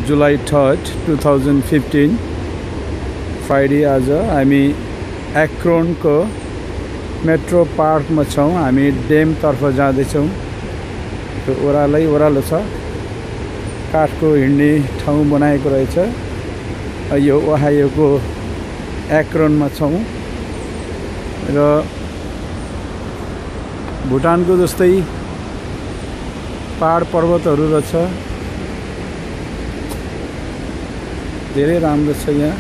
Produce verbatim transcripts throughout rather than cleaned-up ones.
जुलाई third two thousand fifteen Friday आज हामी Ekron को मेट्रो पार्क में छौं। हामी डेम तर्फ जाँदैछौं। त्यो ओह्रालै ओह्रालो छ, काठको हिँड्ने ठाउँ बनाएको रहेछ। यो ओहायोको एक्रोन में छौं र भुटानको जस्तै पहाड पर्वतहरू रहेछ। धेरै राम्रो छ यहाँ।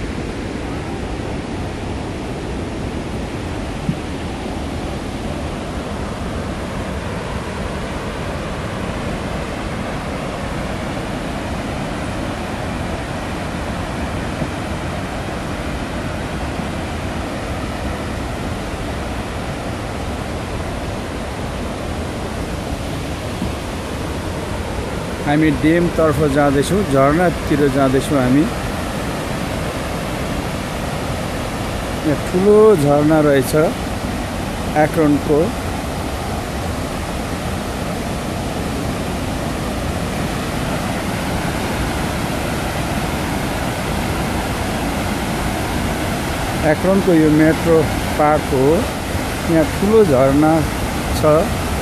हामी डेम तर्फ जाँदैछौं, झरनातिर जाँदैछौं हामी। यहाँ ठुलो झरना रहेछ एक्रोनको। एक्रोनको यो मेट्रो पार्क हो। यहाँ ठुलो झरना छ।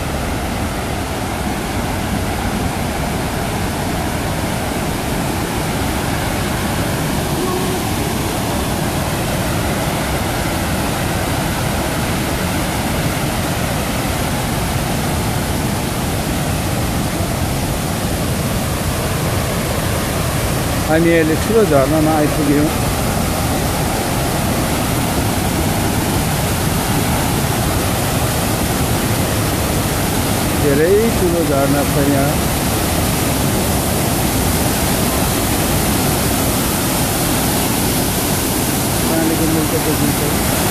हामी अहिले ठुलो झरनामा आइपुग्यौं। धेरै ठुलो झरना छ यहाँ। पानीको मुल्क देखिन्छ।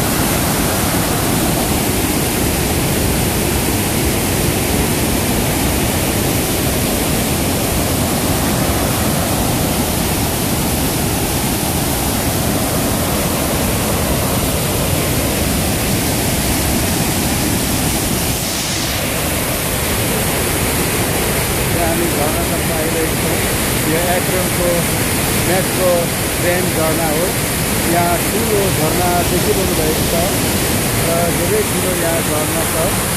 यो एक्रोनको मेट्रो ट्रेन झरना हो। यहाँ ठुलो झरना देखिरहनु भएको छ र धेरै ठुलो यहाँ झरना छ।